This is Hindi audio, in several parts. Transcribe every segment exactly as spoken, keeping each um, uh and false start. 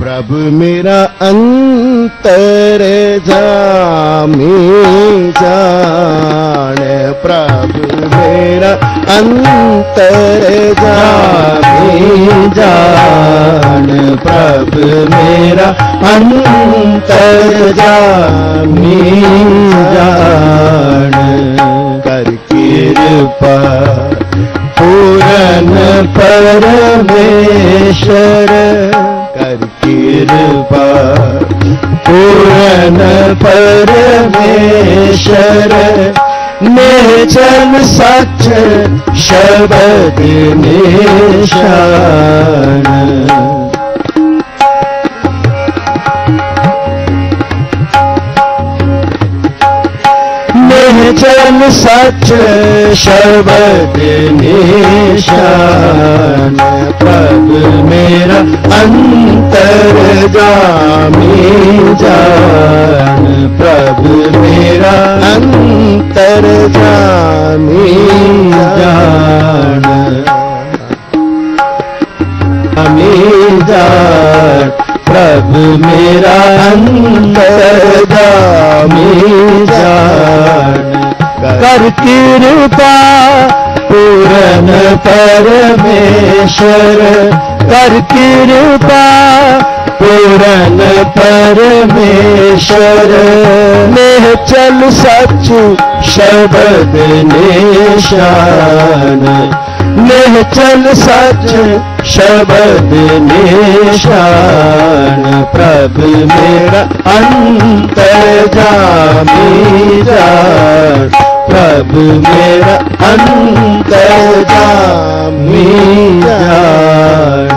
प्रभु मेरा अंतर जामी जान, प्रभु मेरा अंतर जामी जान, प्रभु मेरा अंतर जामी जान। कर कृपा पूरन परमेश्वर, कर कृपा पूरन परमेश्वर, निर्जन सच शब्द निशान। निर्जन सच शब्द निशान, प्रभु मेरा अंतर जामी जान, प्रभु मेरा अंतर जामी जान, जामी जान, प्रभु मेरा अंतर जामी जान। कर कृपा पूरन परमेश्वर, कर कृपा पूरन परमेश्वर, निश्चल सच शब्द निशान, निश्चल सच शब्द निशान, प्रभु मेरा अंतर जामी जान, प्रभु मेरा अंतर जामी जान।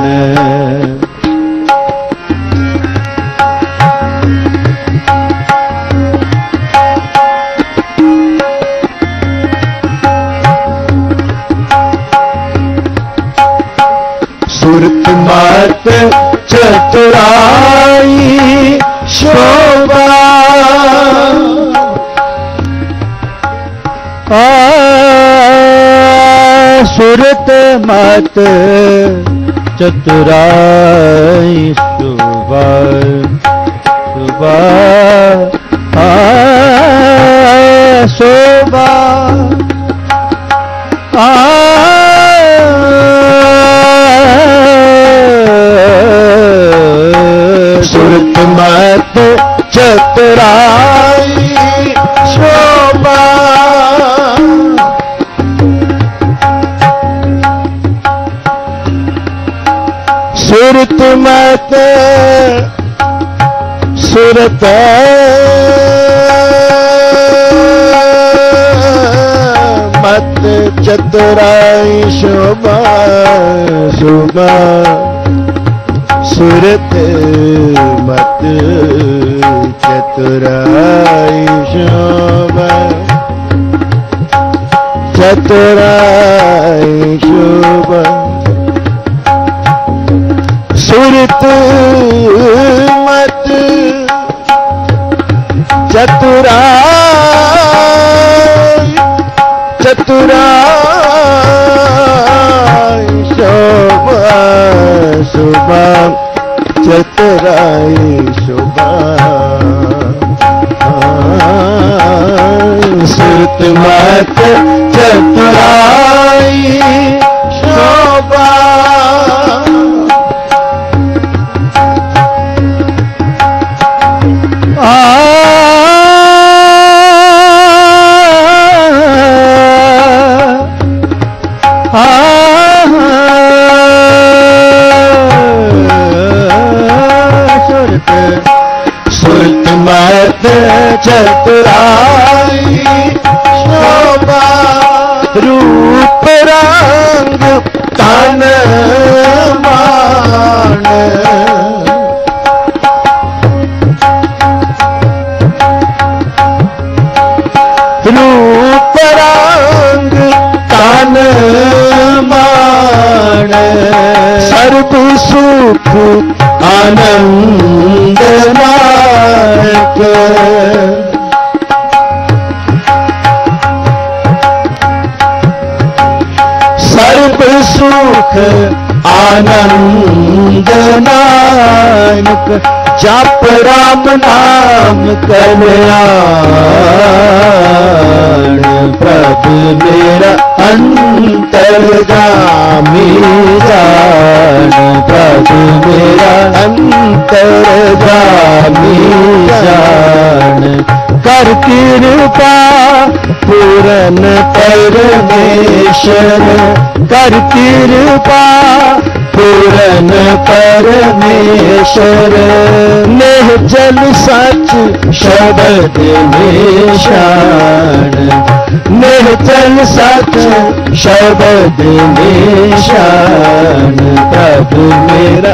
सुरत मत चतुराई शोभा, सुरत मत चतुराई शोभा, शोभा शोभा सुरत मत चतुराई शोभा, सुरत मत सुरत मत चतुराई शोभा, शोभा सुरत मत चतुराई शोभा, चतुराई शोभा, सुरत मत चतुराई, चतुराई शोभा, शोभा चतुराई शोभा, सुरत मत चतुराई शोभा, सुरत मत चतुराई शोभा, रूप रंग तन मान, रूप रंग तन मान, सर्व सुख आनंद नायक, सर्व सुख आनंद नायक, जप राम नाम कल्याण, प्रभु मेरा अंतर्गामी जान, प्रभु मेरा अंतर्गामी जान। कर कृपा पूरन परमेश्वर, कर कृपा पूरन परमेश्वर। नेह जल सच शब्द निशान, नेह जल सच शब्द निशान। प्रभु मेरा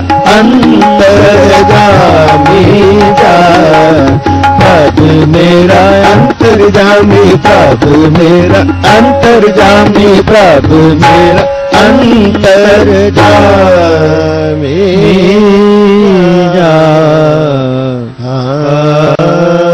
अंतर्गामी जान, प्रभु मेरा अंतर्गामी, प्रभु मेरा अंतर्गामी, प्रभु मेरा अंतर्गामी जान।